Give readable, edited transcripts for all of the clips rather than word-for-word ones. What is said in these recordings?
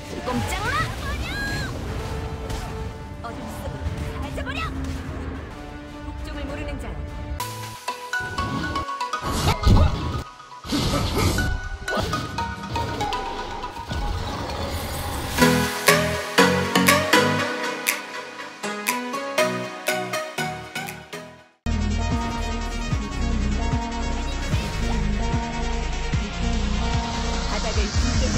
꼼짝 마! 어둠 속으로 사라져버려! 복종을 모르는 자는 바닥을 깊게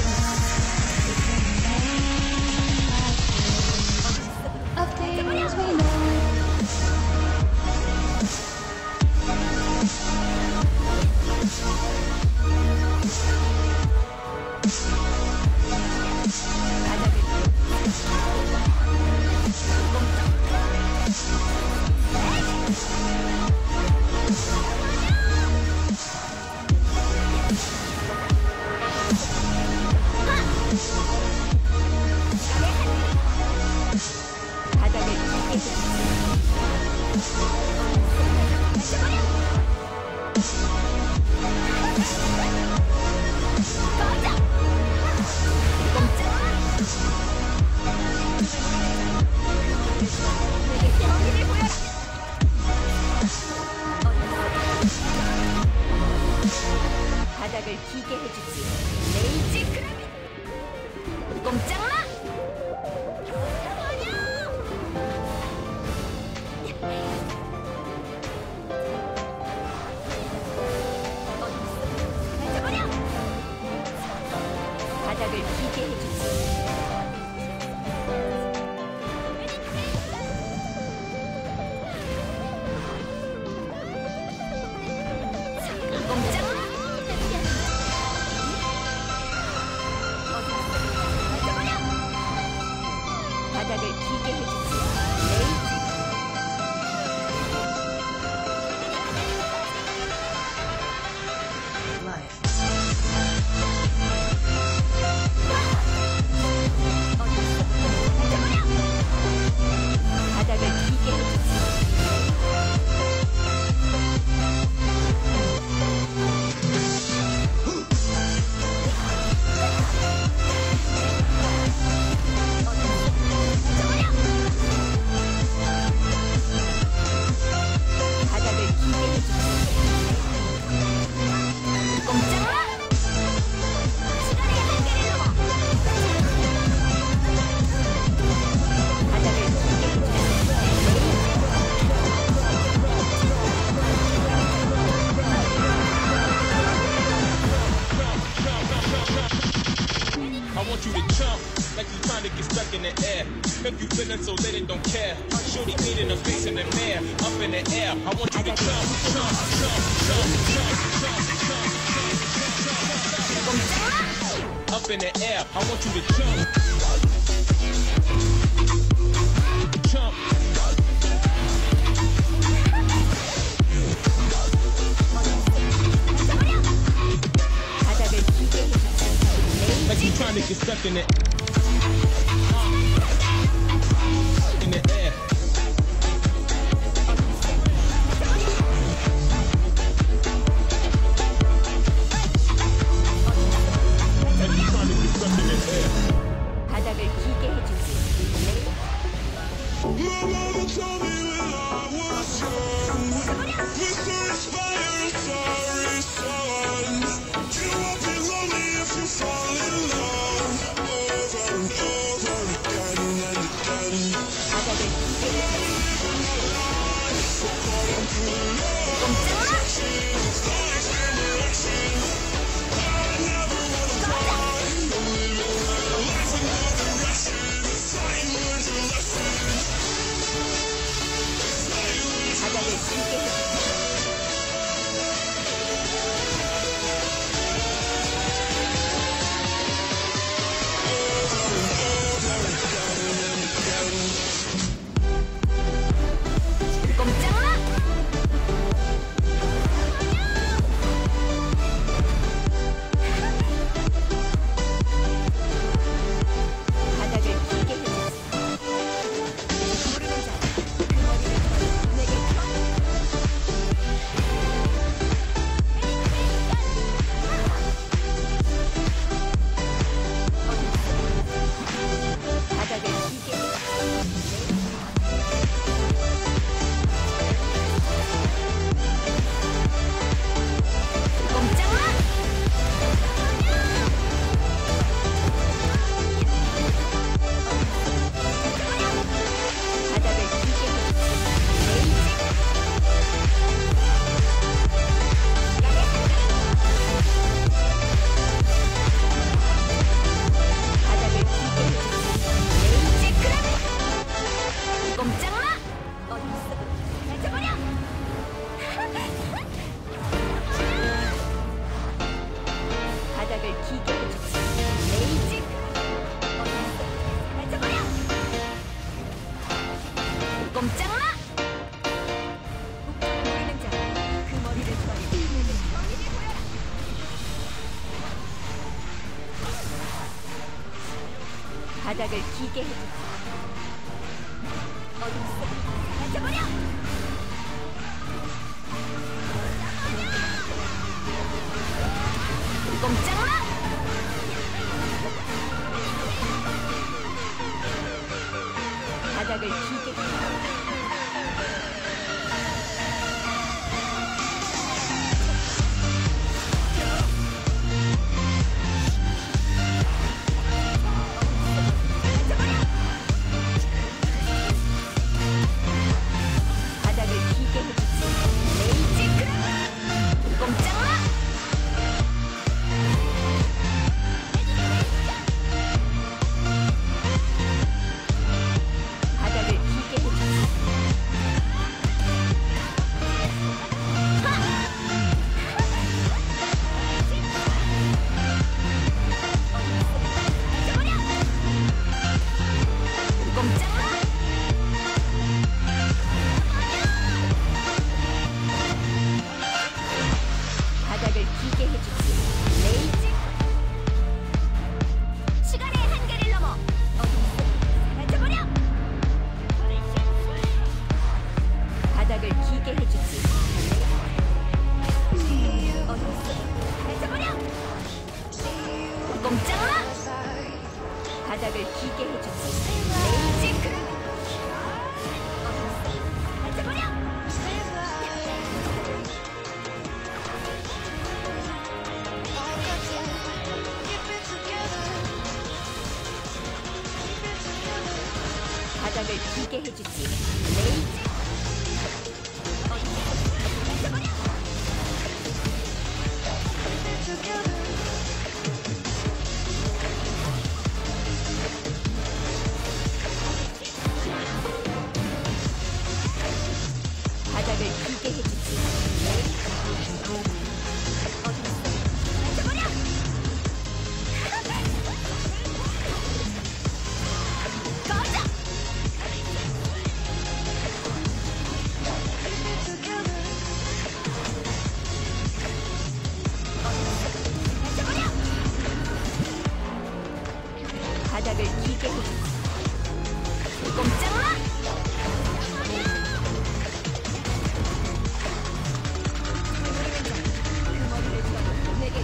바닥을 기게 해주지. 레이지 크라비. 꼼짝 마! 바닥을 기게 해주지. 바닥을 기게 해주지. 바닥을 기게 해주지. I want you to jump like you trying to get stuck in the air. Make you feeling so that it don't care. Shorty cleaning her face in the mirror, up in the air. I want you to jump, jump, jump, jump, jump, jump, jump, jump. Up in the air. I want you to jump, jump. Like you trying to get stuck in it. In the air. Like you trying to get stuck in the air. 바닥을 기게 해주지. My mama told me when I was young, Mr. Inspire, sorry son. You won't be lonely if you fall in love. Over and over again and again. 바닥을 기게 해주지. Falling through love, seasons, life and directions. I never wanna die. Living a life with no direction. I learned a lesson. 바닥을 기게 해주지. 바닥을 기게 해주지. 어둠 속을 사라져버려! 꼼짝 마! 바닥을 기게 해주지. 바닥을 기게 해주지. 레이지 크라! 꼼짝 마! 바닥을 기게 해주지. 꼼짝 마! 바닥을 기게 해주지. 레이지 시간의 한계를 넘어 어둠 속을 사라져버려! 바닥을 기게 해주지. 어둠 속을 사라져버려! 꼼짝 마! 바닥을 기게 해주지. 레이지 크라! 어둠 속을 사라져버려! 바닥을 기게 해주지. 레이지 사라져버려! 바닥을 기게 해주지. 어둠 속을 사라져버려! 꺼져! 사라져버려! 바닥을 기게 해주지. 꼼짝 마! 그 머리를 들어 내게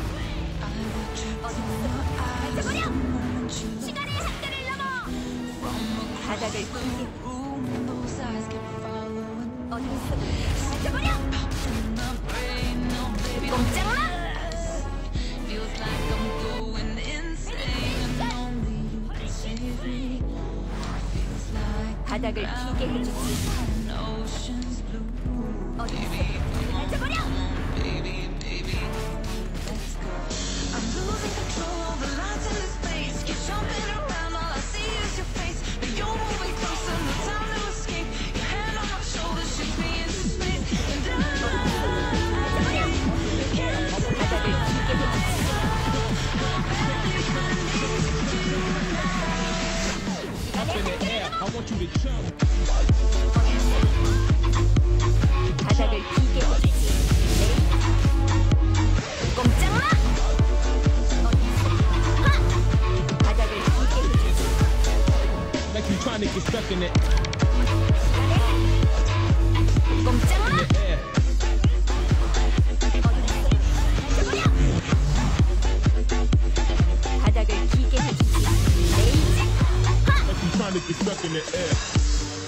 어둠 속을 사라져버려! 시간의 한계를 넘어 바닥을 기게 어둠 속을 사라져버려! 꼼짝 마! 바닥을 기게 해주지. 어둠 속을 사라져버려! 바닥을 기게 해주지. Up in the air, I want you to jump. 바닥을 기게 해주지. 꼼짝 마! 바닥을 기게 해주지. Like you trying to get stuck in the 꼼짝 마! air. 바닥을 기게 해주지. 레이지 Like you trying to get stuck in the air.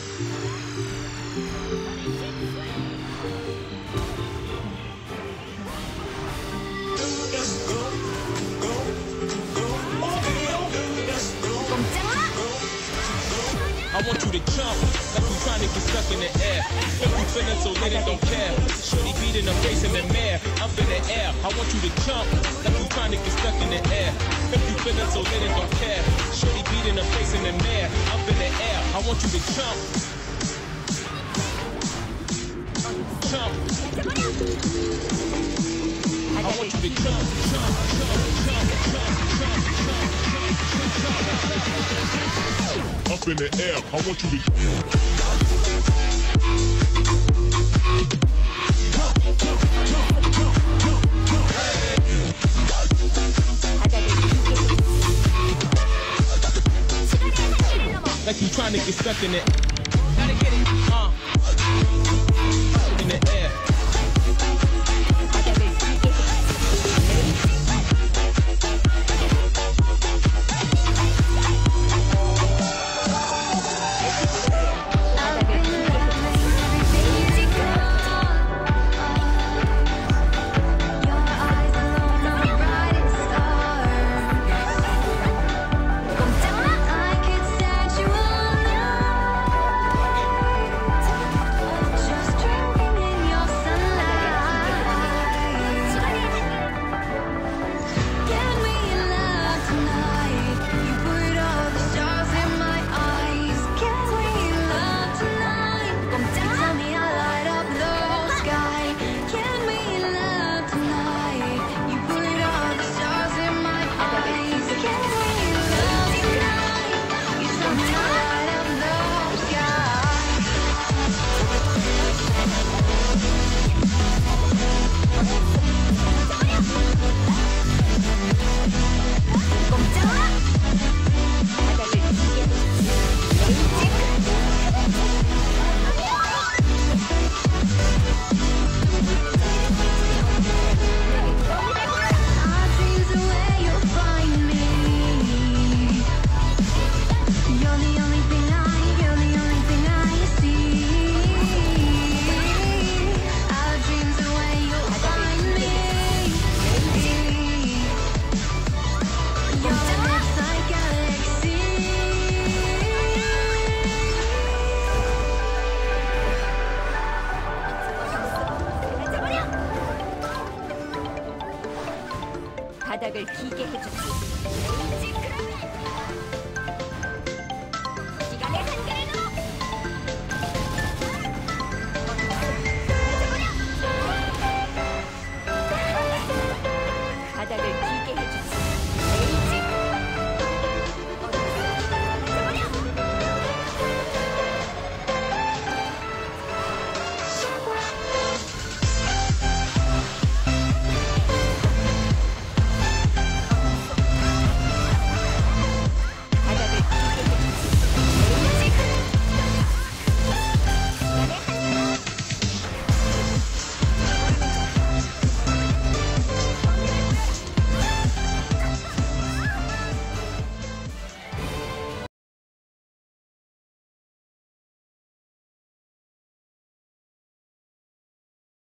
꼼짝 마! I want you to jump, like you trying to get stuck in the air. If you feeling so lit and don't care, shorty beat in the face in the mirror. Up in the air, I want you to jump, like you trying to get stuck in the air. If you feeling so lit and don't care, shorty beat in the face in the mirror. Up in the air, I want you to jump. Jump. I 바닥을 want you to jump, jump, jump, jump, jump, jump, jump, jump. Up in the air, I want you to. 바닥을 기게 해주지. like you trying to get stuck in it. Gotta get it,